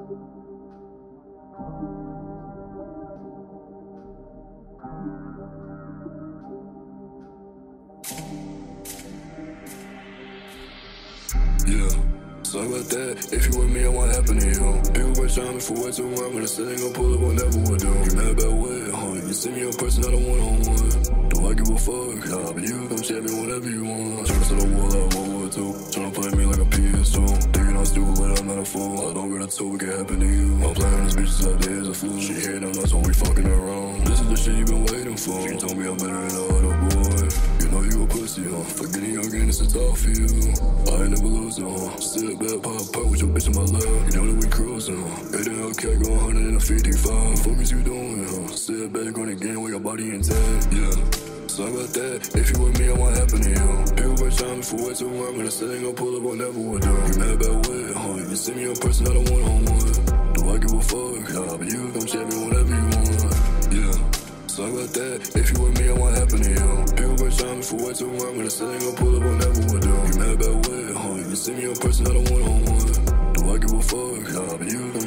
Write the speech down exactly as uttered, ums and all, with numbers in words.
Yeah, sorry about that. If you with me, I want happen to you. People been trying me for way too long, but I still ain't gon' pull up on never would do. You mad about what, huh? You see me in person, not a one-on-one. Do I give a fuck? Nah, but you come chat me whenever you want. Tryna set a wall out, World War Two. Tryna play me like a P S two. Thinking I'm stupid, but I'm not a fool. I don't get a two, it can happen to you. I'm playing these bitches out there as a fool. She hating on us when we fucking around. This is the shit you been waiting for. She told me I'm better than all other boy. You know you a pussy, huh? Forgetting your game, it's a talk for you. I ain't never losing, huh? Sit back, pop, pop with your bitch in my lap. You know that we cruising, huh? eight L K, go one hundred fifty-five. Fuck is you doing, huh? Sit back on the game with your body intact, yeah. Sorry about that. If you with me, I want happen to you. People been trying me for way too long, but I still ain't gon' pull up on never would do. You mad about what, huh? You see me in person, not a one-on-one. Do I give a fuck? Nah, but you come chat me whenever you want, yeah. Sorry about that. If you with me, I want happen to you. People been trying me for way too long, but I still ain't gon' pull up on never would do. You mad about what, huh? You see me in person, not a one-on-one. Do I give a fuck? Nah, but you come